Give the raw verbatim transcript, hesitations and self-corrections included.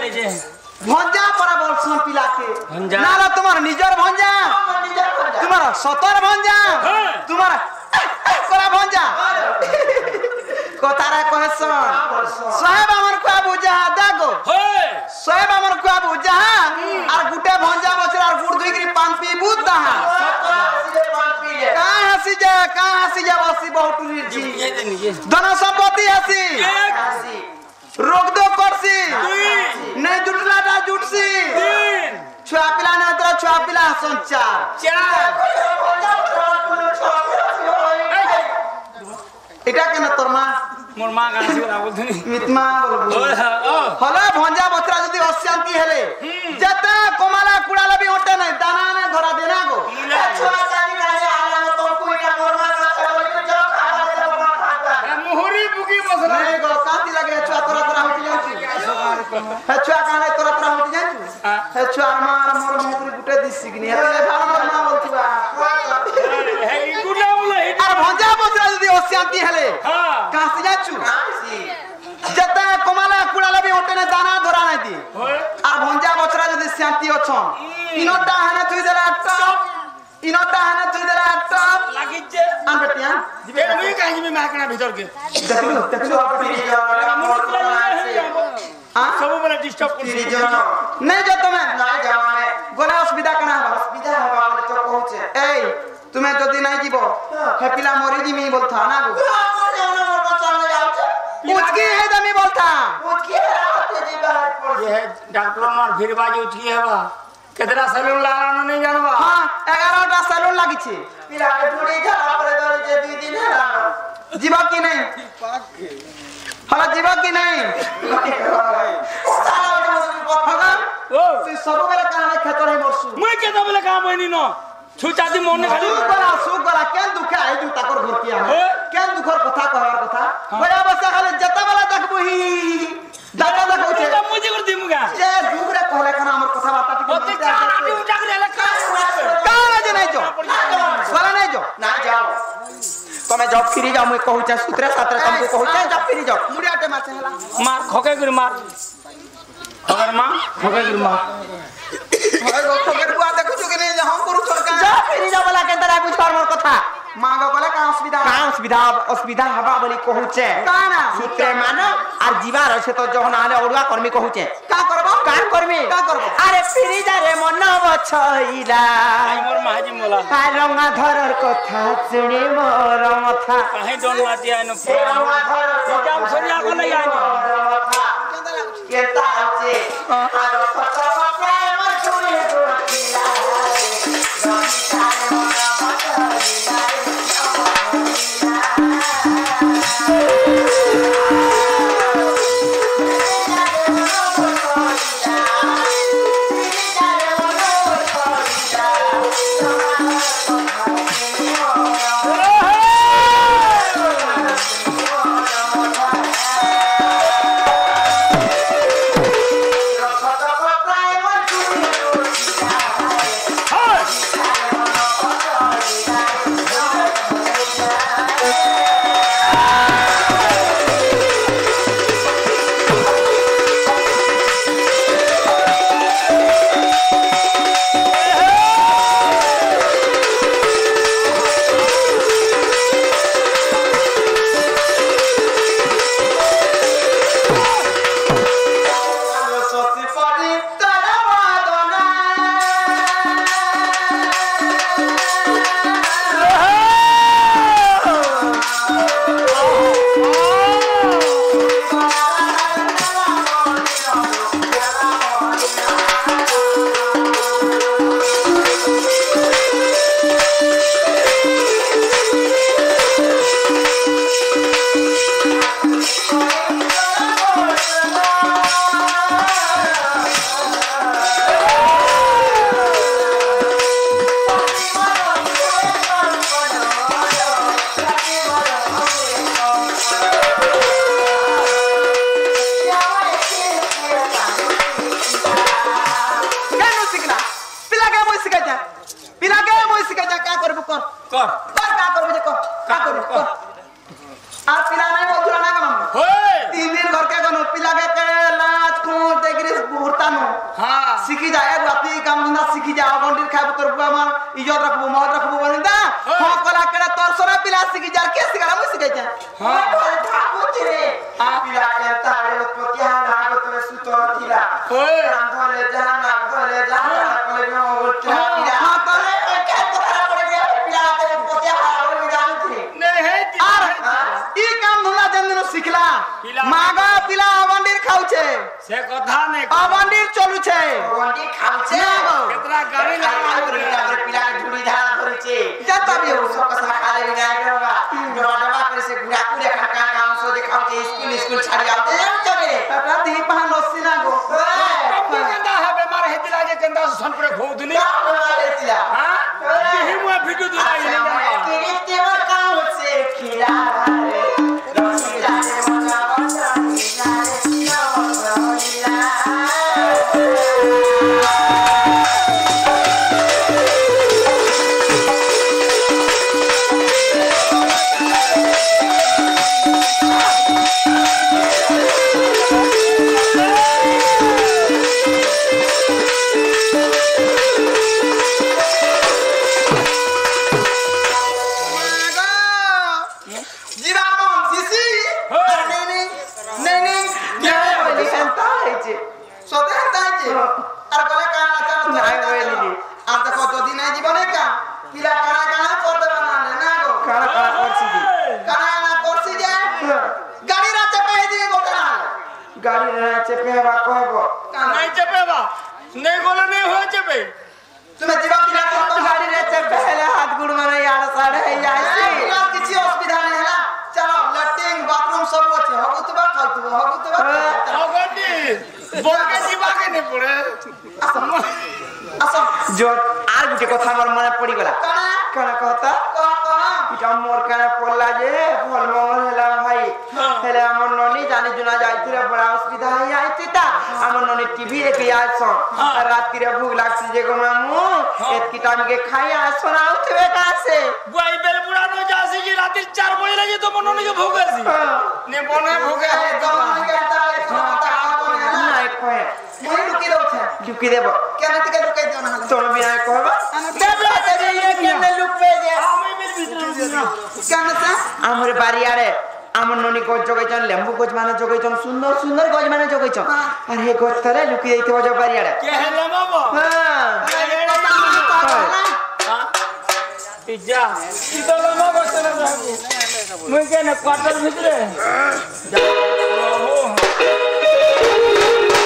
जे भंजा पर बोलसन पिला के भंजा ना लो तुम्हार निजर भंजा तुम्हारा सतर भंजा तुम्हारा कोरा भंजा कोतारा कहसन साहेब हमर को बुझा दागो होय साहेब हमर को बुझा और गुटे भंजा बचरा और गुड़ दुई पान पी बुता का हसी जा का हसी जा बसी बहुत जी धन संपत्ति हसी रोक दो करसी नहीं जुटला ना जुटसी छुआ पिला ना तोरा छुआ पिला संचार चार এটা কেন তোর মা মোর মা গান শিলা বলছিনি মিতমা বলবো ও হলো ভঞ্জা বছরা যদি অশান্তি হেলে যেতে কমালা কুড়ালা বি ওটে নাই দানা না ধরা দেনা গো ছুয়া জানি কাছে আলা তো কইটা মোর মা কাছে বলি যাও খালা দে বাবা মোহরি বুকি মসলা নাই গো কাতি লাগে ছুয়া তোরা তোরা হইতি যাচ্ছি হে ছুয়া কানে তোরা তোরা হইতি যাচ্ছি হে ছুয়া মার মোর মুখরি গুটে দিছি কিনি হেলে ভালো মা বলছিবা হে গুলা বলে আর ভঞ্জা বছরা যদি অশান্তি হেলে হ্যাঁ কাছে যাচ্ছু যেতে কমালা কুড়ালা বি ওটে না দানা ধরা নাই দি আর ভঞ্জা বছরা যদি শান্তি অছন ইনটা হানে তুই দেলা টপ ইনটা হানে তুই দেলা টপ লাগিছে আন বেটিয়া এ মুই কাই জিমি মাকনা ভিতর কে দেখলু দেখলু পিরি হ্যাঁ সব বলে ডিস্টার্ব করছি নাই যা তুমি নাই যাও মানে গোলা অসুবিধা কেন হবে অসুবিধা হবে বলে তো কইছে এই তুমি যদি নাই দিব হে পিলা মরি জিমি বলতা না গো उचकी है दमी बोलता उचकी है रात जी बात पड़ ये है डॉक्टर मार फिर बाजी उचकी है बा केतरा सैलून लागानो नहीं जानबा हां ग्यारह टा सैलून लागि छे पिला के ढूंढी जाला परे दर जे दुई दिन है जीवा की नहीं हला जीवा की नहीं साला भगा ओ तू सब बेले कहां खेतर है मरसु मैं केता बेले काम होइनी न छुचादी मन खाली सुख करा सुख करा केन दुखे आई तू ताकर घर किया है केन दुखर कथा कहर कथा बड़ा बस खाली जता वाला देखबो ही दादा देखो छे मुझे कर दिमुगा जे दुगरे कहले खाना हमर कथा बात टिके ओते चार आटी उठा के ले का का जे नहीं जो वाला नहीं जो ना जाओ तमे जब फिरी जाओ मैं कहू छे सूत्रे सात्रे तुमको कहू छे जब फिरी जाओ मुड़ियाटे मासे हला मार खोके गुर मार खोकर मां खोके गुर मार भाई गो खोकर बुआ देखु छु कि नहीं हम करू छोड़का जा फिरी जा वाला के तरह बुझ कर मोर कथा मांगो बोले का असुविधा का असुविधा असुविधा हवा बोली कहू छे का ना सूत्रे मानो और जीवा रहे तो जहन आले ओडुआ कर्मी कहू छे का करबो का करमी का करबो अरे फिरी जा रे मन बछइला आई मोर माजी मोला का रंगा धरर कथा सुनी मोर मथा काहे डोन माटी आइनो रंगा धरर जाम सरिया को नहीं आइनो केता आछे आरो पछवा प्रेम छुए गोटिला इज्जत रखबो मत रखबो बनिंदा हां कला केड़ा तोर सोना पिला सिकी जार के सिकाला मुइ सिकै छ हां ठाकुर छी रे पिला के तारे उत्पत्ति हां तोरे सुतो थिला ओए राम धले जा ना धले जा कले न उठा पिला हां तोरे के तोरा पड़े गया पिला के उत्पत्ति हां मी जान छी नहीं है ई काम धंधा जंदनो सिखला मागा पिला अवंडीर खाउ छे से कथा ने अवंडीर चलु छे अवंडीर खाउ छे केतरा गाड़ी लगा पिला पिला के ढुड़ी धारा धरि छे जता भी हो सब कसा खाले बिना गवा डबा डबा करे से गुड़ा कुड़े खका काम सो देखाउ छे स्कूल स्कूल छाड़ी आते चले तटा दी पहन नसीना गो केंदा है बीमार हेतिला जे केंदा सनपुरे खोदुनी हेतिला हां यही मुआ वीडियो दुलाई नहीं के तेवा काम छे खिला रसिला रे मना बचा खिला रे जो आर गुटे कथा मोर मन पड़ी गला कना कहता इटा मोर कना पड़ला जे फल मंगल हला भाई हेले हमर ननी जाने जुना जाइतिरे बड़ा असुविधा है आइतिता हमर ननी टीवी रे के आज सन रात रे भूख लागसी जे गो मामू एत की टाइम के खाई आ सुनाउ थबे का से बुआई बेल बुढ़ा न जासी जी रात चार बजे लगे तो मन ननी के भूख आसी ने बने भूख है तो मन के ताले खाता नहीं कोए मोई लुकी दो छे लुकी देबो केना तके लुकाई दो ना तोर बिना कहबा देबला ते ये केने लुकबे जे हम मिल भीतर केना ता हमर बारी आरे हमर ननी को जगैचन लेंबू गज माने जगैचन सुंदर सुंदर गज माने जगैचन अरे हे गज तरे लुकी देइते बजो बारी आरे के हेले बाबा हां पिज्जा ई तो लमा गज तरे मुई केने क्वार्टर भीतर